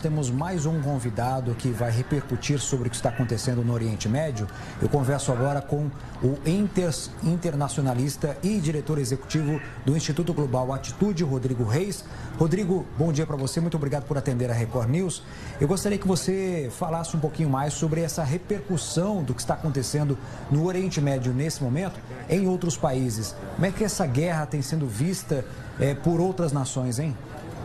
temos mais um convidado que vai repercutir sobre o que está acontecendo no Oriente Médio. Eu converso agora com o internacionalista e diretor executivo do Instituto Global Atitude, Rodrigo Reis. Rodrigo, bom dia para você, muito obrigado por atender a Record News. Eu gostaria que você falasse um pouquinho mais sobre essa repercussão do que está acontecendo no Oriente Médio nesse momento, em outros países. Como é que essa guerra tem sendo vista por outras nações, hein?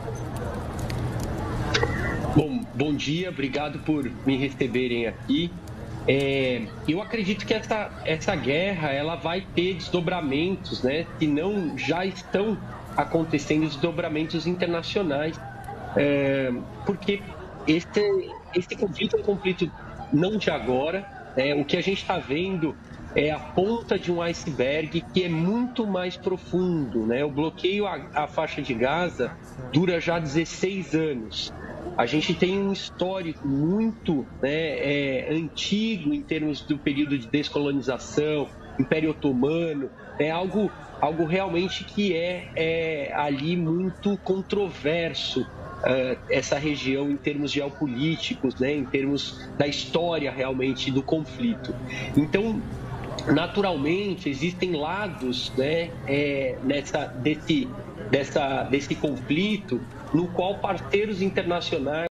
Bom dia, obrigado por me receberem aqui. Eu acredito que essa guerra ela vai ter desdobramentos, né? Se não já estão acontecendo desdobramentos internacionais, porque esse conflito é um conflito não de agora. O que a gente está vendo é a ponta de um iceberg que é muito mais profundo, né? O bloqueio à faixa de Gaza dura já 16 anos. A gente tem um histórico muito antigo em termos do período de descolonização, Império Otomano, algo realmente que é ali muito controverso, essa região em termos geopolíticos, né, em termos da história realmente do conflito. Então, naturalmente, existem lados, né, desse conflito no qual parceiros internacionais